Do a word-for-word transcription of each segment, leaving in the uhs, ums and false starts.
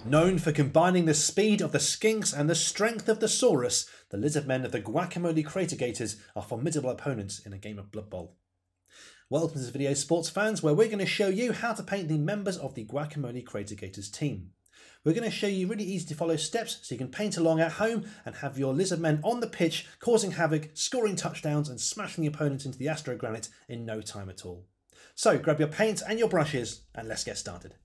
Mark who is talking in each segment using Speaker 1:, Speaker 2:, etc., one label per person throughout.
Speaker 1: Known for combining the speed of the skinks and the strength of the saurus, the lizardmen of the Gwaka'moli crater Gators are formidable opponents in a game of Blood Bowl. Welcome to this video, sports fans, where we're going to show you how to paint the members of the Gwaka'moli crater Gators team. We're going to show you really easy to follow steps so you can paint along at home and have your lizardmen on the pitch causing havoc, scoring touchdowns and smashing the opponents into the astrogranite in no time at all. So grab your paint and your brushes and let's get started.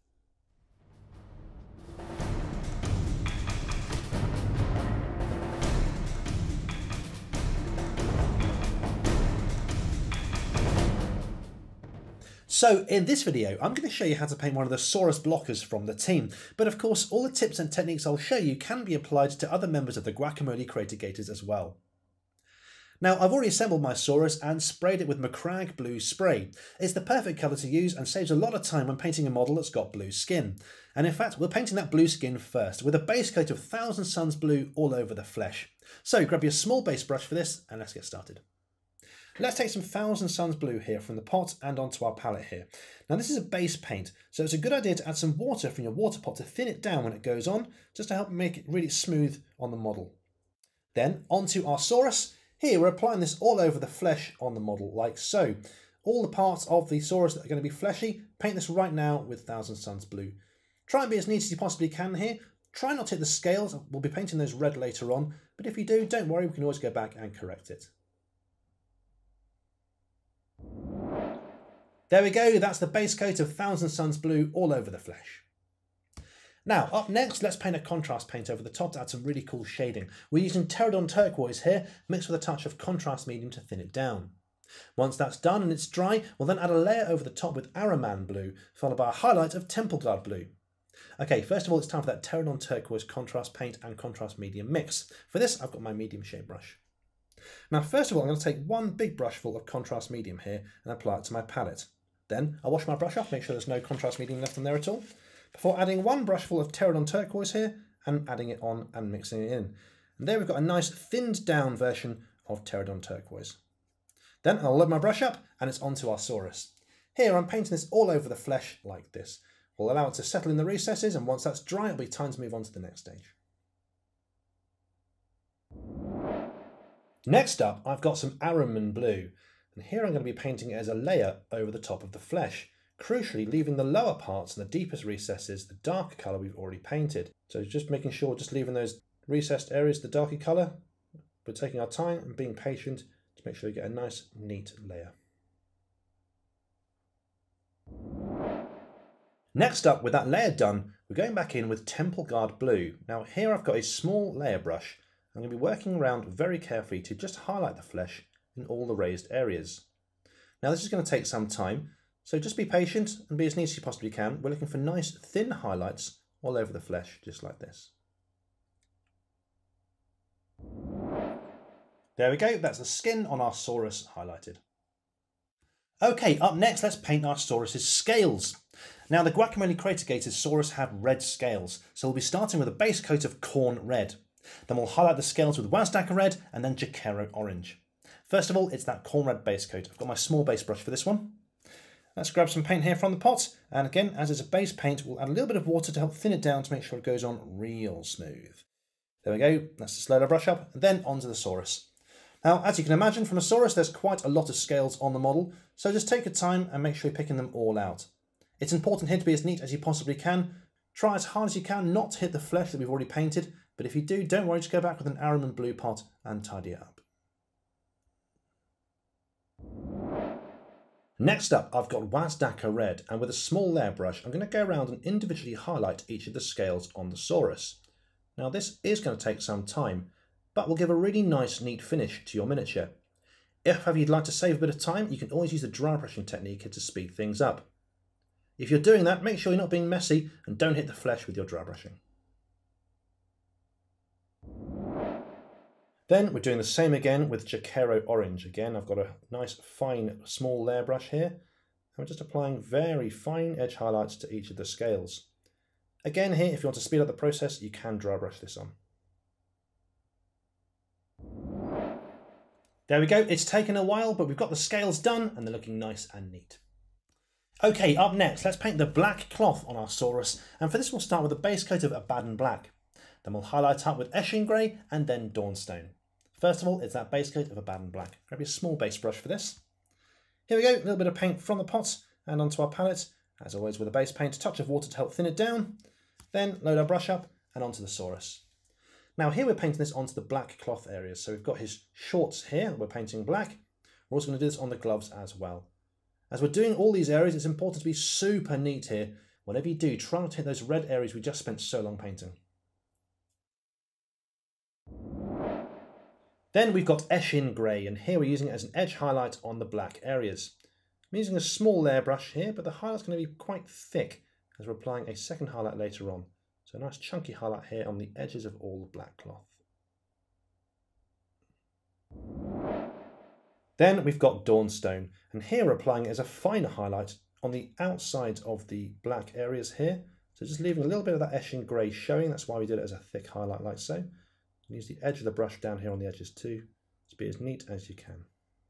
Speaker 1: So in this video, I'm going to show you how to paint one of the saurus blockers from the team, but of course all the tips and techniques I'll show you can be applied to other members of the Gwaka'moli crater Gators as well. Now I've already assembled my saurus and sprayed it with Macragge blue spray. It's the perfect colour to use and saves a lot of time when painting a model that's got blue skin. And in fact, we're painting that blue skin first with a base coat of Thousand Suns blue all over the flesh. So grab your small base brush for this and let's get started. Let's take some Thousand Suns blue here from the pot and onto our palette here. Now this is a base paint, so it's a good idea to add some water from your water pot to thin it down when it goes on, just to help make it really smooth on the model. Then onto our saurus. Here we're applying this all over the flesh on the model, like so. All the parts of the saurus that are going to be fleshy, paint this right now with Thousand Suns blue. Try and be as neat as you possibly can here. Try not to hit the scales, we'll be painting those red later on, but if you do, don't worry, we can always go back and correct it. There we go, that's the base coat of Thousand Suns blue all over the flesh. Now, up next, let's paint a contrast paint over the top to add some really cool shading. We're using Pterodon turquoise here, mixed with a touch of contrast medium to thin it down. Once that's done and it's dry, we'll then add a layer over the top with Ahriman blue, followed by a highlight of Temple Guard blue. Okay, first of all, it's time for that Pterodon turquoise contrast paint and contrast medium mix. For this, I've got my medium shade brush. Now, first of all, I'm going to take one big brush full of contrast medium here and apply it to my palette. Then I'll wash my brush off, make sure there's no contrast medium left on there at all, before adding one brush full of Pterodon turquoise here and adding it on and mixing it in. And there we've got a nice thinned down version of Pterodon turquoise. Then I'll load my brush up and it's onto our saurus. Here I'm painting this all over the flesh like this. We'll allow it to settle in the recesses, and once that's dry, it'll be time to move on to the next stage. Next up, I've got some Ahriman blue. And here I'm going to be painting it as a layer over the top of the flesh, crucially leaving the lower parts and the deepest recesses the darker colour we've already painted. So just making sure, just leaving those recessed areas the darker colour. We're taking our time and being patient to make sure we get a nice neat layer. Next up, with that layer done, we're going back in with Temple Guard blue. Now here I've got a small layer brush. I'm going to be working around very carefully to just highlight the flesh in all the raised areas. Now this is going to take some time, so just be patient and be as neat as you possibly can. We're looking for nice thin highlights all over the flesh, just like this. There we go, that's the skin on our saurus highlighted. Okay, up next let's paint our saurus's scales. Now the Gwaka'moli crater Gators saurus have red scales, so we'll be starting with a base coat of corn red. Then we'll highlight the scales with Warhammer red and then Gators orange. First of all, it's that corn red base coat. I've got my small base brush for this one. Let's grab some paint here from the pot. And again, as it's a base paint, we'll add a little bit of water to help thin it down to make sure it goes on real smooth. There we go. Let's just slowly brush up and then onto the saurus. Now, as you can imagine from a saurus, there's quite a lot of scales on the model. So just take your time and make sure you're picking them all out. It's important here to be as neat as you possibly can. Try as hard as you can not to hit the flesh that we've already painted. But if you do, don't worry, just go back with an Ahriman blue pot and tidy it up. Next up, I've got Warhammer red, and with a small layer brush, I'm going to go around and individually highlight each of the scales on the saurus. Now this is going to take some time, but will give a really nice, neat finish to your miniature. If however you'd like to save a bit of time, you can always use the dry brushing technique here to speed things up. If you're doing that, make sure you're not being messy and don't hit the flesh with your dry brushing. Then we're doing the same again with Gators orange. Again, I've got a nice fine small layer brush here. And we're just applying very fine edge highlights to each of the scales. Again here, if you want to speed up the process, you can dry brush this on. There we go, it's taken a while, but we've got the scales done and they're looking nice and neat. Okay, up next, let's paint the black cloth on our Saurus, and for this we'll start with a base coat of Abaddon Black. Then we'll highlight up with Eshin Grey and then Dawnstone. First of all, it's that base coat of Abaddon Black. Grab your small base brush for this. Here we go, a little bit of paint from the pot and onto our palette. As always with a base paint, a touch of water to help thin it down. Then load our brush up and onto the Saurus. Now here we're painting this onto the black cloth areas. So we've got his shorts here, we're painting black. We're also going to do this on the gloves as well. As we're doing all these areas, it's important to be super neat here. Whatever you do, try not to hit those red areas we just spent so long painting. Then we've got Eshin Grey, and here we're using it as an edge highlight on the black areas. I'm using a small layer brush here, but the highlight's going to be quite thick as we're applying a second highlight later on. So a nice chunky highlight here on the edges of all the black cloth. Then we've got Dawnstone, and here we're applying it as a finer highlight on the outside of the black areas here. So just leaving a little bit of that Eshin Grey showing, that's why we did it as a thick highlight like so. And use the edge of the brush down here on the edges too, to be as neat as you can.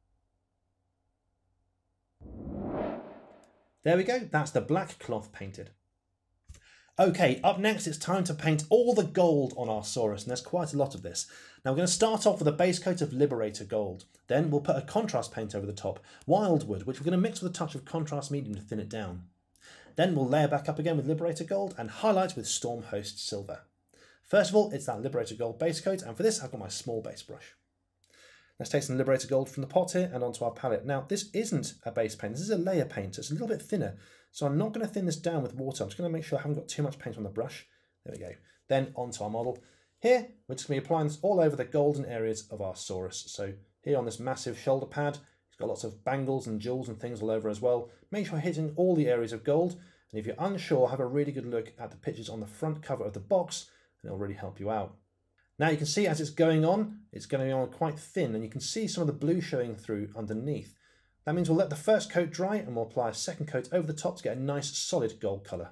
Speaker 1: There we go, that's the black cloth painted. Okay, up next it's time to paint all the gold on our Saurus, and there's quite a lot of this. Now we're going to start off with a base coat of Liberator Gold. Then we'll put a contrast paint over the top, Wildwood, which we're going to mix with a touch of contrast medium to thin it down. Then we'll layer back up again with Liberator Gold and highlight with Stormhost Silver. First of all, it's that Liberator Gold base coat, and for this I've got my small base brush. Let's take some Liberator Gold from the pot here and onto our palette. Now this isn't a base paint, this is a layer paint, so it's a little bit thinner. So I'm not going to thin this down with water, I'm just going to make sure I haven't got too much paint on the brush. There we go. Then onto our model. Here, we're just going to be applying this all over the golden areas of our Saurus. So here on this massive shoulder pad, it's got lots of bangles and jewels and things all over as well. Make sure you're hitting all the areas of gold. And if you're unsure, have a really good look at the pictures on the front cover of the box, and it'll really help you out. Now you can see as it's going on, it's going on quite thin, and you can see some of the blue showing through underneath. That means we'll let the first coat dry and we'll apply a second coat over the top to get a nice solid gold colour.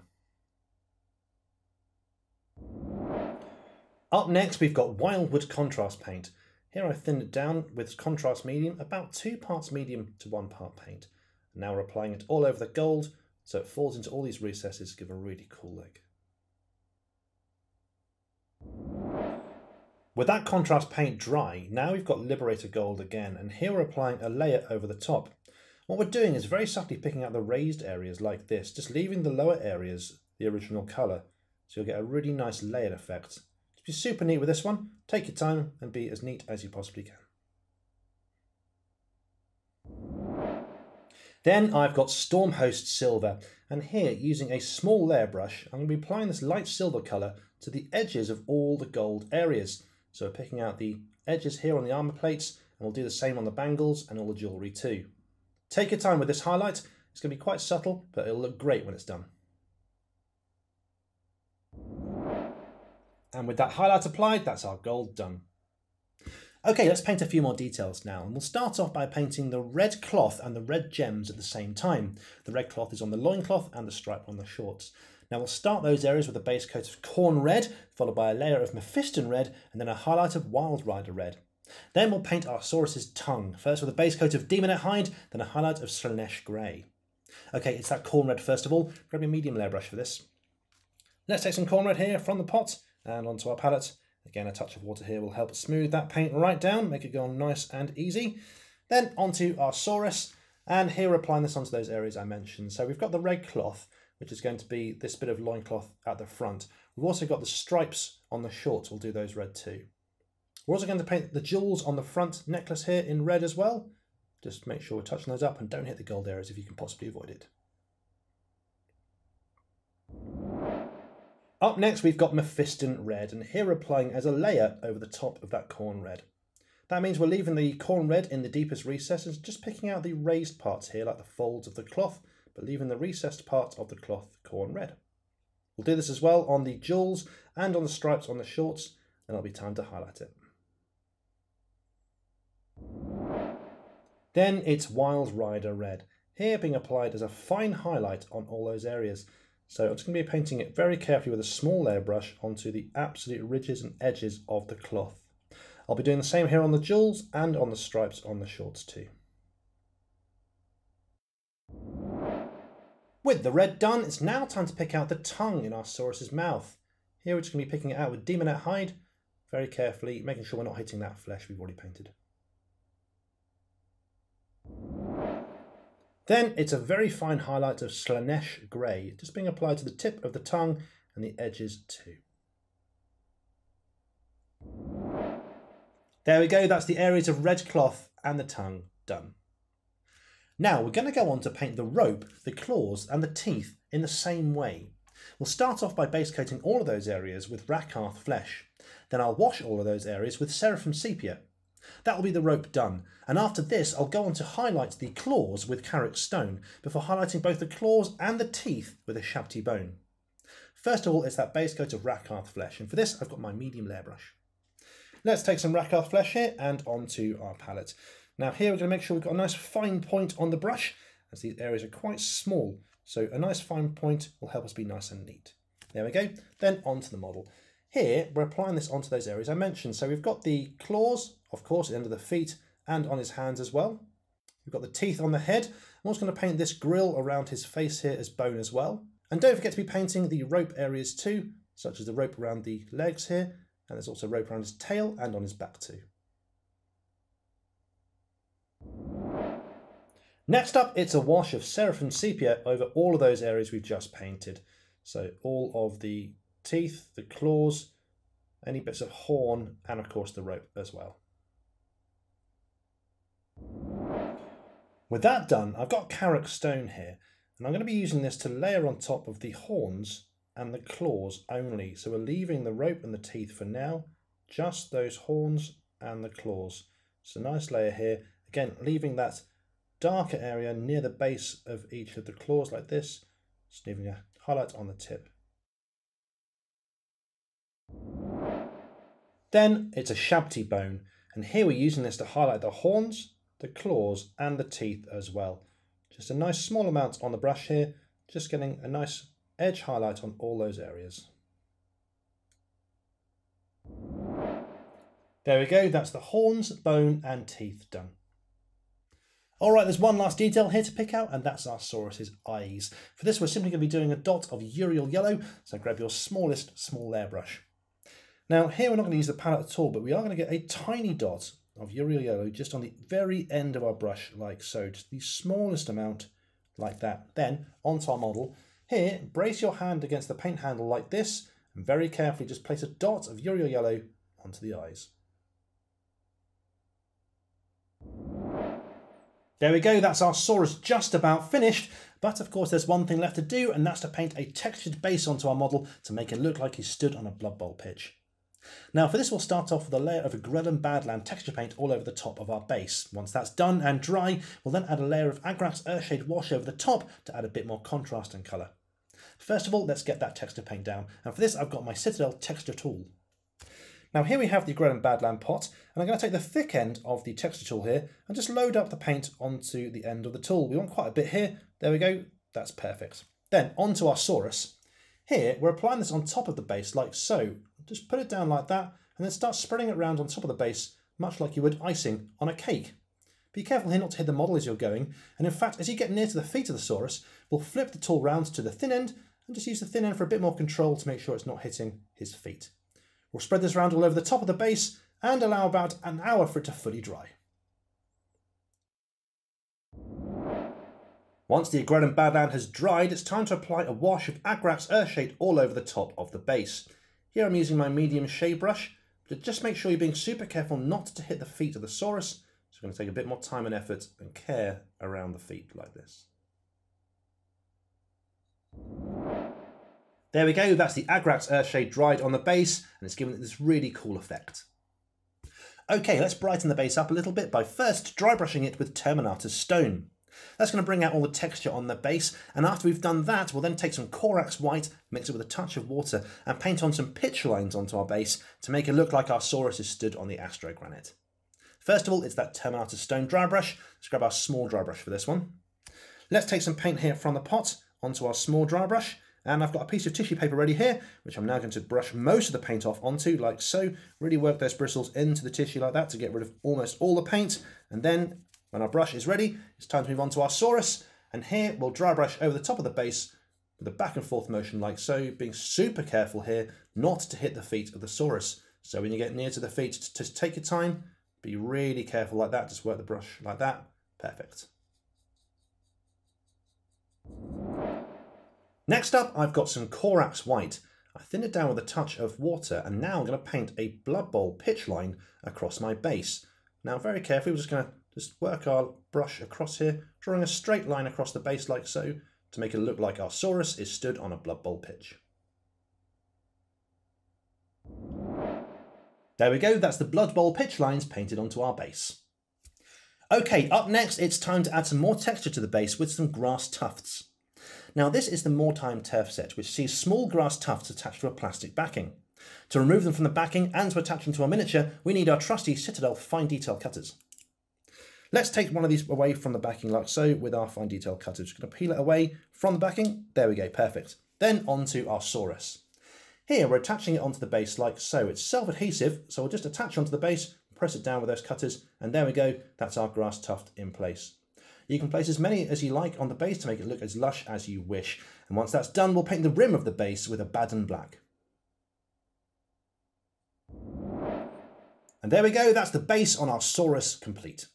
Speaker 1: Up next we've got Wildwood contrast paint. Here I thinned it down with contrast medium, about two parts medium to one part paint. And now we're applying it all over the gold so it falls into all these recesses to give a really cool look. With that contrast paint dry, now we've got Liberator Gold again, and here we're applying a layer over the top. What we're doing is very subtly picking out the raised areas like this, just leaving the lower areas the original colour, so you'll get a really nice layered effect. To be super neat with this one, take your time and be as neat as you possibly can. Then I've got Stormhost Silver, and here using a small layer brush, I'm going to be applying this light silver colour to the edges of all the gold areas. So we're picking out the edges here on the armour plates, and we'll do the same on the bangles and all the jewellery too. Take your time with this highlight, it's going to be quite subtle, but it'll look great when it's done. And with that highlight applied, that's our gold done. Okay, let's paint a few more details now, and we'll start off by painting the red cloth and the red gems at the same time. The red cloth is on the loincloth and the stripe on the shorts. Now we'll start those areas with a base coat of Corn Red, followed by a layer of Mephiston Red, and then a highlight of Wild Rider Red. Then we'll paint our Saurus's tongue, first with a base coat of Demonette Hide, then a highlight of Slaanesh Grey. Okay, it's that Corn Red first of all. Grab your medium layer brush for this. Let's take some Corn Red here from the pot and onto our palette. Again, a touch of water here will help smooth that paint right down, make it go on nice and easy. Then onto our Saurus, and here we're applying this onto those areas I mentioned. So we've got the red cloth, which is going to be this bit of loincloth at the front. We've also got the stripes on the shorts, we'll do those red too. We're also going to paint the jewels on the front necklace here in red as well. Just make sure we're touching those up and don't hit the gold areas if you can possibly avoid it. Up next we've got Mephiston Red, and here we're applying as a layer over the top of that Corn Red. That means we're leaving the Corn Red in the deepest recesses, just picking out the raised parts here like the folds of the cloth, but leaving the recessed part of the cloth Corn Red. We'll do this as well on the jewels and on the stripes on the shorts, then it'll be time to highlight it. Then it's Wild Rider Red, here being applied as a fine highlight on all those areas. So I'm just going to be painting it very carefully with a small layer brush onto the absolute ridges and edges of the cloth. I'll be doing the same here on the jewels and on the stripes on the shorts too. With the red done, it's now time to pick out the tongue in our Saurus's mouth. Here we're just going to be picking it out with Demonette hide, very carefully, making sure we're not hitting that flesh we've already painted. Then it's a very fine highlight of Slanesh grey, just being applied to the tip of the tongue and the edges too. There we go, that's the areas of red cloth and the tongue done. Now we're going to go on to paint the rope, the claws and the teeth in the same way. We'll start off by base coating all of those areas with Rakarth flesh. Then I'll wash all of those areas with Seraphim sepia. That will be the rope done, and after this I'll go on to highlight the claws with Carrick stone before highlighting both the claws and the teeth with a Shabti bone. First of all, it's that base coat of Rakarth flesh, and for this I've got my medium layer brush. Let's take some Rakarth flesh here and onto our palette. Now here we're going to make sure we've got a nice fine point on the brush, as these areas are quite small, so a nice fine point will help us be nice and neat. There we go, then onto the model. Here we're applying this onto those areas I mentioned, so we've got the claws, of course, at the end of the feet and on his hands as well. We've got the teeth on the head. I'm also going to paint this grill around his face here as bone as well. And don't forget to be painting the rope areas too, such as the rope around the legs here, and there's also rope around his tail and on his back too. Next up, it's a wash of Seraphim sepia over all of those areas we've just painted. So all of the teeth, the claws, any bits of horn, and of course the rope as well. With that done, I've got Carrick stone here, and I'm going to be using this to layer on top of the horns and the claws only. So we're leaving the rope and the teeth for now, just those horns and the claws. So nice layer here, again leaving that darker area near the base of each of the claws like this, just leaving a highlight on the tip. Then it's a Shabti bone, and here we're using this to highlight the horns, the claws and the teeth as well. Just a nice small amount on the brush here, just getting a nice edge highlight on all those areas. There we go, that's the horns, bone and teeth done. Alright, there's one last detail here to pick out, and that's our Saurus's eyes. For this we're simply going to be doing a dot of Uriel yellow, so grab your smallest small layer brush. Now here we're not going to use the palette at all, but we are going to get a tiny dot of Uriel yellow just on the very end of our brush like so, just the smallest amount like that. Then onto our model. Here, brace your hand against the paint handle like this, and very carefully just place a dot of Uriel yellow onto the eyes. There we go, that's our Saurus just about finished, but of course there's one thing left to do, and that's to paint a textured base onto our model to make it look like he stood on a Blood Bowl pitch. Now for this we'll start off with a layer of a Grellan Badland texture paint all over the top of our base. Once that's done and dry, we'll then add a layer of Agrax Earthshade wash over the top to add a bit more contrast and colour. First of all, let's get that texture paint down, and for this I've got my Citadel texture tool. Now here we have the Grellan Badland pot, and I'm going to take the thick end of the texture tool here and just load up the paint onto the end of the tool. We want quite a bit here. There we go, that's perfect. Then onto our Saurus. Here we're applying this on top of the base like so. Just put it down like that and then start spreading it around on top of the base, much like you would icing on a cake. Be careful here not to hit the model as you're going, and in fact as you get near to the feet of the Saurus, we'll flip the tool round to the thin end and just use the thin end for a bit more control to make sure it's not hitting his feet. We'll spread this around all over the top of the base and allow about an hour for it to fully dry. Once the Grellan Badland has dried, it's time to apply a wash of Agrax Earthshade all over the top of the base. Here I'm using my medium shade brush, but just make sure you're being super careful not to hit the feet of the Saurus. So we're going to take a bit more time and effort and care around the feet like this. There we go, that's the Agrax Earthshade dried on the base, and it's given it this really cool effect. Okay, let's brighten the base up a little bit by first dry brushing it with Terminator's stone. That's going to bring out all the texture on the base, and after we've done that, we'll then take some Corax white, mix it with a touch of water, and paint on some pitch lines onto our base to make it look like our Saurus is stood on the astrogranite. First of all, it's that Terminator's stone dry brush. Let's grab our small dry brush for this one. Let's take some paint here from the pot onto our small dry brush. And I've got a piece of tissue paper ready here, which I'm now going to brush most of the paint off onto, like so. Really work those bristles into the tissue like that to get rid of almost all the paint. And then, when our brush is ready, it's time to move on to our Saurus. And here we'll dry brush over the top of the base with a back and forth motion like so, being super careful here not to hit the feet of the Saurus. So when you get near to the feet, just take your time, be really careful like that, just work the brush like that. Perfect. Next up, I've got some Corax White. I thin it down with a touch of water, and now I'm going to paint a Blood Bowl pitch line across my base. Now very carefully, we're just going to just work our brush across here, drawing a straight line across the base like so, to make it look like our Saurus is stood on a Blood Bowl pitch. There we go, that's the Blood Bowl pitch lines painted onto our base. Okay, up next it's time to add some more texture to the base with some grass tufts. Now this is the Mortime Turf set, which sees small grass tufts attached to a plastic backing. To remove them from the backing and to attach them to our miniature, we need our trusty Citadel fine detail cutters. Let's take one of these away from the backing like so with our fine detail cutter. Just going to peel it away from the backing. There we go, perfect. Then onto our Saurus. Here we're attaching it onto the base like so. It's self-adhesive, so we'll just attach onto the base, press it down with those cutters, and there we go, that's our grass tuft in place. You can place as many as you like on the base to make it look as lush as you wish. And once that's done, we'll paint the rim of the base with a Baden black. And there we go, that's the base on our Saurus complete.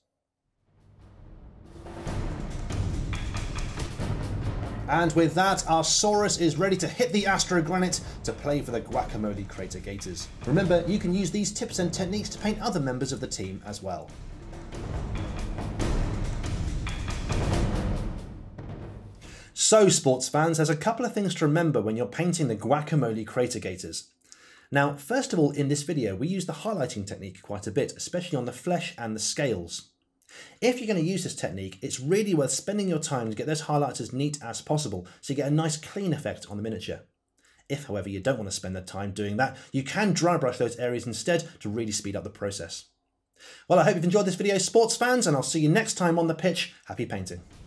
Speaker 1: And with that, our Saurus is ready to hit the Astrogranite to play for the Gwaka'moli Crater Gators. Remember, you can use these tips and techniques to paint other members of the team as well. So, sports fans, there's a couple of things to remember when you're painting the Gwaka'moli Crater Gators. Now, first of all, in this video, we use the highlighting technique quite a bit, especially on the flesh and the scales. If you're going to use this technique, it's really worth spending your time to get those highlights as neat as possible, so you get a nice clean effect on the miniature. If, however, you don't want to spend the time doing that, you can dry brush those areas instead to really speed up the process. Well, I hope you've enjoyed this video, sports fans, and I'll see you next time on the pitch. Happy painting.